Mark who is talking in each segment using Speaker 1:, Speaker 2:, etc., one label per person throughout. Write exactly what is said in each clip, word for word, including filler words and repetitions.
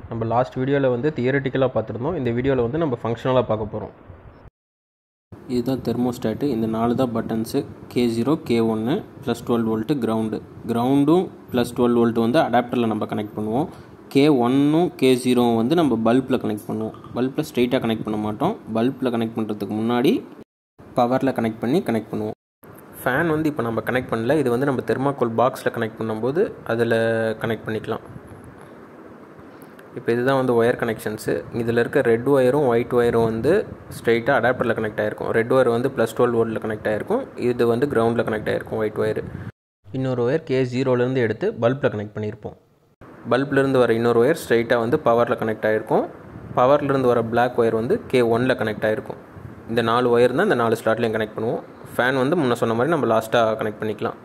Speaker 1: நம்ம லாஸ்ட் வீடியோவில் வந்து தியரிட்டிக்கலாக பார்த்துருந்தோம். இந்த வீடியோவில் வந்து நம்ம ஃபங்க்ஷனலாக பார்க்க போகிறோம். இதுதான் தெர்மோஸ்டாட்டு. இந்த நாலு தான் பட்டன்ஸு. கே ஜீரோ, கே ஒன்று, ப்ளஸ் டுவெல் வோல்ட்டு, கிரவுண்டு. கிரவுண்டும் ப்ளஸ் டுவெல் வோல்ட்டு வந்து அடாப்டரில் நம்ம கனெக்ட் பண்ணுவோம். கே ஒன்னும் கே ஜீரோவும் வந்து நம்ம பல்பில் கனெக்ட் பண்ணுவோம். பல்பில் ஸ்ட்ரெயிட்டாக கனெக்ட் பண்ண மாட்டோம். பல்பில் கனெக்ட் பண்ணுறதுக்கு முன்னாடி பவரில் கனெக்ட் பண்ணி கனெக்ட் பண்ணுவோம். ஃபேன் வந்து இப்போ நம்ம கனெக்ட் பண்ணல. இது வந்து நம்ம தெர்மாக்கோல் பாக்ஸில் கனெக்ட் பண்ணும்போது அதில் கனெக்ட் பண்ணிக்கலாம். இப்போ இதுதான் வந்து ஒயர் கனெக்ஷன்ஸு. இதில் இருக்க ரெட் ஒயரும் ஒயிட் ஒயரும் வந்து ஸ்ட்ரெயிட்டாக அடாப்டரில் கனெக்ட் ஆகிருக்கும். ரெட் ஒயர் வந்து ப்ளஸ் டுவெல் வோல்ட்டில் கனெக்ட் ஆகிருக்கும். இது வந்து கிரவுண்டில் கனெக்ட் ஆகிருக்கும் ஒயிட் ஒயர். இன்னொரு ஒயர் கே ஜீரோலேருந்து எடுத்து பல்பில் கனெக்ட் பண்ணியிருப்போம். பல்ப்லேருந்து வர இன்னொரு ஒயர் ஸ்ட்ரெயிட்டாக வந்து பவரில் கனெக்ட் ஆகிருக்கும். பவர்லேருந்து வர பிளாக் ஒயர் வந்து கே ஒன்னில் கனெக்ட் ஆகிருக்கும். இந்த நாலு ஒயர் தான் இந்த நாலு ஸ்லாட்லேயும் கனெக்ட் பண்ணுவோம். ஃபேன் வந்து முன்ன சொன்ன மாதிரி நம்ம லாஸ்ட்டாக கனெக்ட் பண்ணிக்கலாம்.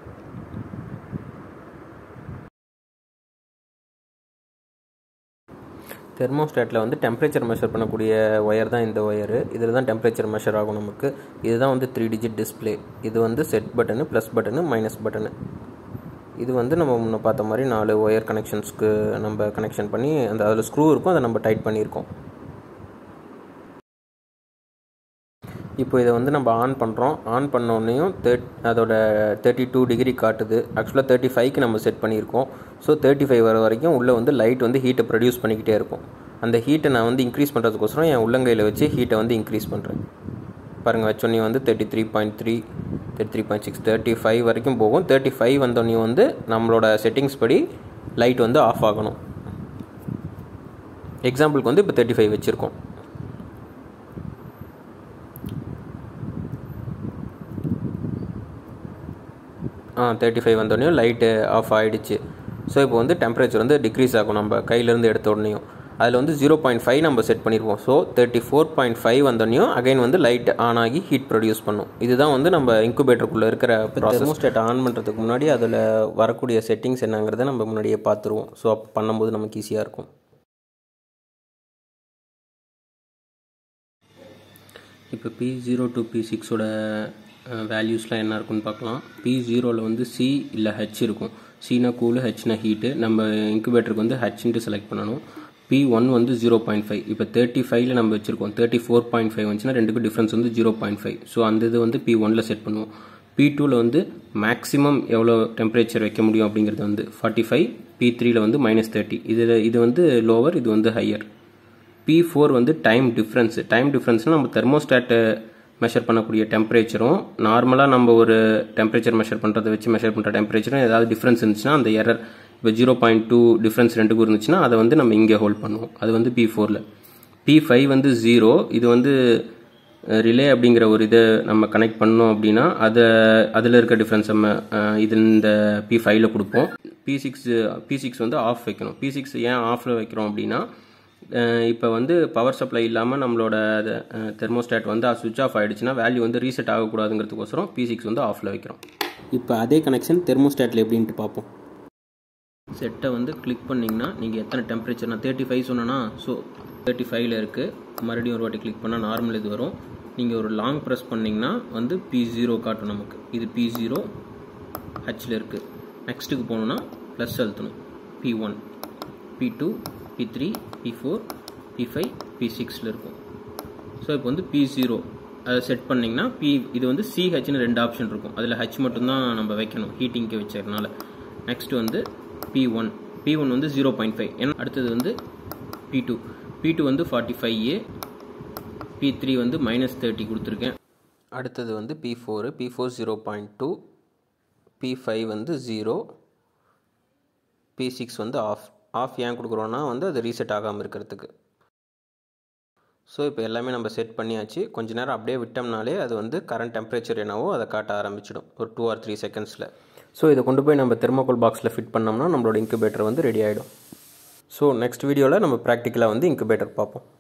Speaker 1: தெர்மோஸ்டாட்டில் வந்து டெம்பரேச்சர் மெஷர் பண்ணக்கூடிய ஒயர் தான் இந்த ஒயரு. இதில் தான் டெம்பரேச்சர் மெஷர் ஆகும் நமக்கு. இதுதான் வந்து த்ரீ டிஜிட் டிஸ்பிளே. இது வந்து set button, plus button, minus button. இது வந்து நம்ம முன்ன பார்த்த மாதிரி நாலு ஒயர் கனெக்ஷன்ஸ்க்கு நம்ம கனெக்ஷன் பண்ணி அந்த அதில் ஸ்க்ரூ இருக்கும், அதை நம்ம டைட் பண்ணியிருக்கோம். இப்போ இதை வந்து நம்ம ஆன் பண்ணுறோம். ஆன் பண்ணோன்னையும் தேர்ட் அதோட தேர்ட்டி டூ டிகிரி காட்டுது. ஆக்சுவலாக தேர்ட்டி ஃபைவ்க்கு நம்ம செட் பண்ணியிருக்கோம். ஸோ தேர்ட்டி ஃபைவ் வர வரைக்கும் உள்ளே வந்து லைட் வந்து ஹீட்டை ப்ரொடியூஸ் பண்ணிக்கிட்டே இருக்கும். அந்த ஹீட்டை நான் வந்து இன்க்ரீஸ் பண்ணுறதுக்கோசரம் என் உள்ளங்கையில் வச்சு ஹீட்டை வந்து இன்க்ரீஸ் பண்ணுறேன். பாருங்கள், வச்சோன்னே வந்து thirty three point three thirty three point six thirty five வரைக்கும் போகும். தேர்ட்டி ஃபைவ் வந்தோடனே வந்து நம்மளோட செட்டிங்ஸ் படி லைட் வந்து ஆஃப் ஆகணும். எக்ஸாம்பிளுக்கு வந்து இப்போ தேர்ட்டி ஃபைவ் வச்சுருக்கோம். ஆ தேர்ட்டி ஃபைவ் வந்தோடனே லைட்டு ஆஃப் ஆகிடுச்சு. ஸோ இப்போ வந்து டெம்பரேச்சர் வந்து டிக்ரீஸ் ஆகும் நம்ம கையிலேருந்து எடுத்த உடனேயும். அதில் வந்து ஜீரோ பாயிண்ட் ஃபைவ் நம்ம செட் பண்ணியிருப்போம். So thirty four point five வந்தோடனையும் அகைன் வந்து லைட் ஆன் ஆகி ஹீட் ப்ரொடியூஸ் பண்ணும். இதுதான் வந்து நம்ம இன்குபேட்டருக்குள்ளே இருக்கிற தெர்மோஸ்டாட் ஆன் பண்ணுறதுக்கு முன்னாடி அதில் வரக்கூடிய செட்டிங்ஸ் என்னங்கிறத நம்ம முன்னாடியே பார்த்துருவோம். ஸோ அப்போ பண்ணும்போது நமக்கு ஈஸியாக இருக்கும். இப்போ பி ஜீரோ டு பி சிக்ஸோட வேல்யூஸ்லாம் என்ன இருக்குன்னு பார்க்கலாம். பி ஜீரோவில் வந்து சி இல்லை ஹெச் இருக்கும். சினா கூலு, ஹெச்னா ஹீட்டு. நம்ம இன்குபேட்டருக்கு வந்து ஹெச்ன்ட்டு செலக்ட் பண்ணணும். பி ஒன் வந்து ஜீரோ பாயிண்ட் ஃபைவ். இப்போ தேர்ட்டி ஃபைவ்ல நம்ம வச்சுருக்கோம். தேர்ட்டி ஃபோர் பாயிண்ட் ஃபைவ் வந்துச்சுன்னா ரெண்டுக்கும் டிஃப்ரென்ஸ் வந்து ஜீரோ பாயிண்ட் ஃபைவ். ஸோ அந்த இது வந்து பி ஒனில் செட் பண்ணுவோம். பி டூவில் வந்து மேக்ஸிமம் எவ்வளோ டெம்பரேச்சர் வைக்க முடியும் அப்படிங்கிறது வந்து ஃபார்ட்டி ஃபைவ். பி த்ரீயில் வந்து மைனஸ் தேர்ட்டி. இதில் இது வந்து லோவர், இது வந்து ஹையர். பி ஃபோர் வந்து டைம் டிஃப்ரென்ஸு. டைம் டிஃப்ரென்ஸ்னால் நம்ம தெர்மோஸ்டாட்டை மெஷர் பண்ணக்கூடிய டெம்பரேச்சரும் நார்மலாக நம்ம ஒரு டெம்பரேச்சர் மெஷர் பண்ணுறதை வச்சு மெஷர் பண்ணுற டெம்பரேச்சரும் ஏதாவது டிஃப்ரென்ஸ் இருந்துச்சுன்னா அந்த எரர் இப்போ ஜீரோ பாயிண்ட் டூ டிஃப்ரென்ஸ் ரெண்டுக்கும் இருந்துச்சுன்னா அதை வந்து நம்ம இங்கே ஹோல்ட் பண்ணுவோம். அது வந்து பி ஃபோரில். பி ஃபைவ் வந்து ஜீரோ. இது வந்து ரிலே அப்படிங்கிற ஒரு இதை நம்ம கனெக்ட் பண்ணோம் அப்படின்னா அதை அதில் இருக்க டிஃப்ரென்ஸ் நம்ம இது இந்த பி ஃபைவ்ல கொடுப்போம். பி சிக்ஸ் பி சிக்ஸ் வந்து ஆஃப் வைக்கணும். பி சிக்ஸ் ஏன் ஆஃபில் வைக்கிறோம் அப்படின்னா இப்போ வந்து பவர் சப்ளை இல்லாமல் நம்மளோட தெர்மோஸ்டாட் வந்து சுவிட்ச் ஆஃப் ஆகிடுச்சுன்னா வேல்யூ வந்து ரீசெட் ஆகக்கூடாதுங்கிறதுக்கோசரம் பி சிக்ஸ் வந்து ஆஃபில் வைக்கிறோம். இப்போ அதே கனெக்ஷன் தெர்மோஸ்டாட்டில் எப்படின்ட்டு பார்ப்போம். செட்டை வந்து கிளிக் பண்ணிங்கன்னா நீங்கள் எத்தனை டெம்பரேச்சர், நான் தேர்ட்டி ஃபைவ் சொன்னேன்னா ஸோ தேர்ட்டி ஃபைவ்ல இருக்குது. மறுபடியும் ஒரு வாட்டி கிளிக் பண்ணால் நார்மல் இது வரும். நீங்கள் ஒரு லாங் ப்ரெஸ் பண்ணிங்கன்னா வந்து பி ஜீரோ காட்டும் நமக்கு. இது பி ஜீரோ ஹெச்சில் இருக்குது. நெக்ஸ்ட்டுக்கு போகணுன்னா ப்ளஸ் அழுத்தணும். P one, P two, P three, P four, P five, P சிக்ஸில் இருக்கும். ஸோ இப்போ வந்து பி ஜீரோ அதை செட் பண்ணிங்கன்னா பி இது வந்து சிஹெச்னு ரெண்டு ஆப்ஷன் இருக்கும். அதில் ஹெச் மட்டும்தான் நம்ம வைக்கணும் ஹீட்டிங்க்கு வச்சதுனால. நெக்ஸ்ட் வந்து பி ஒன். பி ஒன் வந்து ஜீரோ பாயிண்ட் ஃபைவ். ஏன்னா அடுத்தது வந்து பி டூ. பி டூ வந்து forty five A. P three வந்து மைனஸ் தேர்ட்டி கொடுத்துருக்கேன். அடுத்தது வந்து P four. P four zero point two. P five வந்து ஜீரோ. பி சிக்ஸ் வந்து ஆஃப். ஆஃப் ஏன் கொடுக்குறோன்னா வந்து அது ரீசெட் ஆகாமல் இருக்கிறதுக்கு. ஸோ இப்போ எல்லாமே நம்ம செட் பண்ணியாச்சு. கொஞ்ச நேரம் அப்படியே விட்டோம்னாலே அது வந்து கரண்ட் டெம்பரேச்சர் என்னவோ அதை காட்ட ஆரம்பிச்சிடும் ஒரு டூ ஆர் த்ரீ செகண்ட்ஸில். ஸோ இதை கொண்டு போய் நம்ம தெர்மோகோல் பாக்ஸில் ஃபிட் பண்ணோம்னா நம்மளோட இன்குபேட்டர் வந்து ரெடி ஆகிடும். ஸோ நெக்ஸ்ட் வீடியோவில் நம்ம ப்ராக்டிக்கலாக வந்து இன்குபேட்டர் பார்ப்போம்.